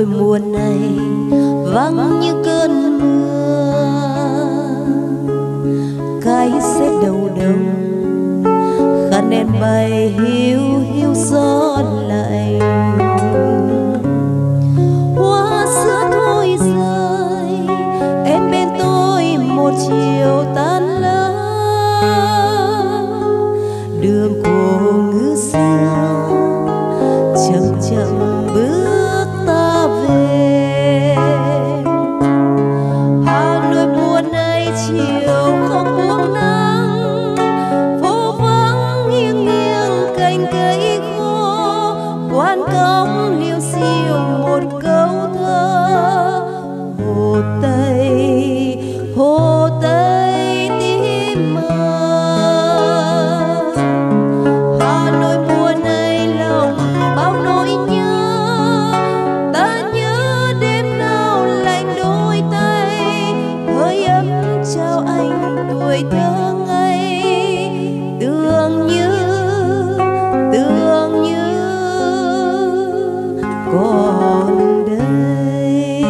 nỗi mùa này vắng như cơn mưa, cái rét đầu đông khăn em bay hiu hiu gió lạnh. Hoa sữa thôi rơi em bên tôi một chiều tan lỡ, đường cổ ngữ xưa chậm chậm bước ta về. Hà Nội mùa này chiều không buông nắng, phố vắng nghiêng nghiêng cành cây khô, quan cống liêu xiêu một câu thơ. Hồ Tây, Hồ Tây tím mờ. Hà Nội mùa này lòng bao nỗi nhớ, ta nhớ đêm nào lạnh đôi tay, hơi ấm trao anh tuổi thơ ngây. Tưởng như còn đây.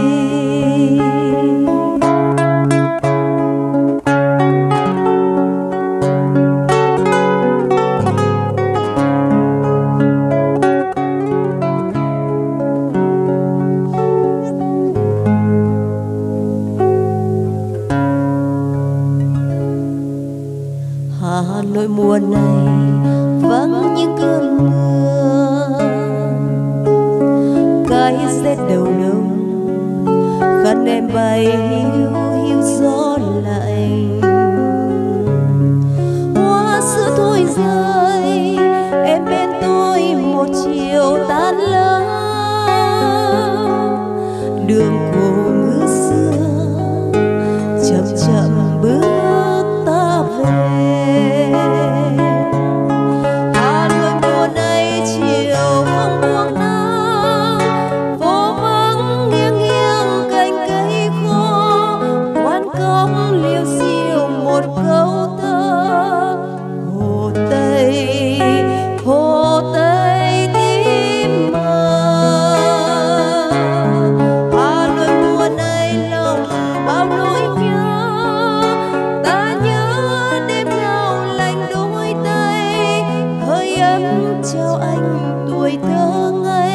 Hà Nội mùa này vắng như cơn mưa, cái rét đầu đông khăn em bay hiu hiu gió lạnh. Hoa sữa thôi rơi em bên tôi một chiều tan lỡ, đường cổ ngữ xưa chậm chậm bước ta về. Hà Nội mùa này chiều không buông nắng, phố vắng nghiêng nghiêng cành cây khô, quan cống liêu xiêu một câu thơ. Hồ Tây, Hồ Tây tím mờ. Hà Nội mùa này lòng bao nỗi nhớ, ta nhớ đêm nào lạnh đôi tay, hơi ấm trao anh tuổi thơ ngây.